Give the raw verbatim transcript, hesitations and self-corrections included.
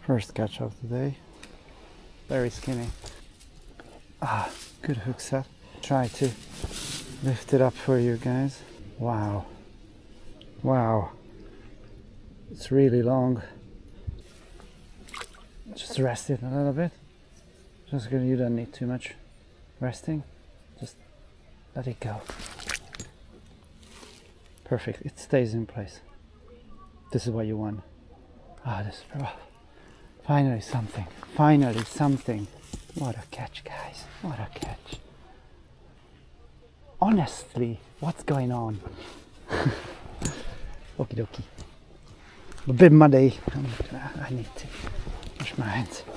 First catch of the day. Very skinny. Ah, good hook set. Try to lift it up for you guys. Wow. Wow. It's really long. Just rest it a little bit. Just gonna, you don't need too much resting. Just let it go. Perfect. It stays in place. This is what you want. Ah, this is oh, finally something. Finally something. What a catch, guys. What a catch. Honestly, what's going on? Okie dokie. A bit muddy. I need to wash my hands.